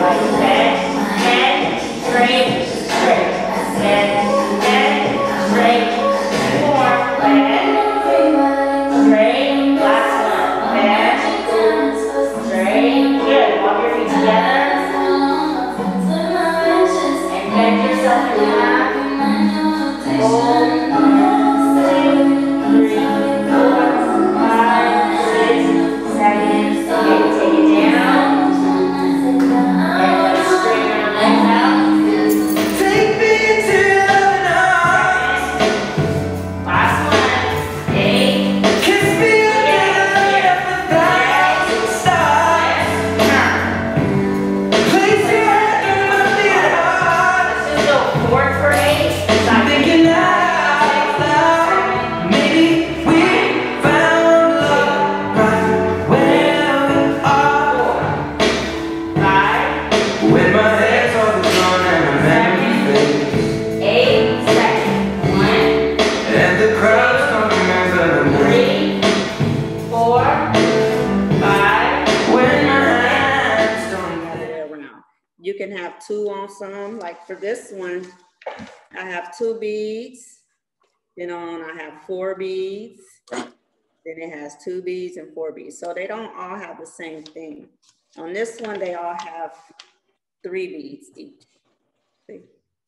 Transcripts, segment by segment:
You can have 2 on some, like for this one, I have 2 beads, then I have 4 beads, then it has 2 beads and 4 beads. So they don't all have the same thing. On this one, they all have 3 beads each. See?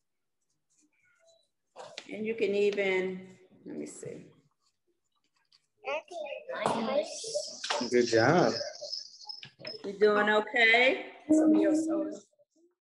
And you can even, let me see. Good job. You doing okay? Some of your sodas.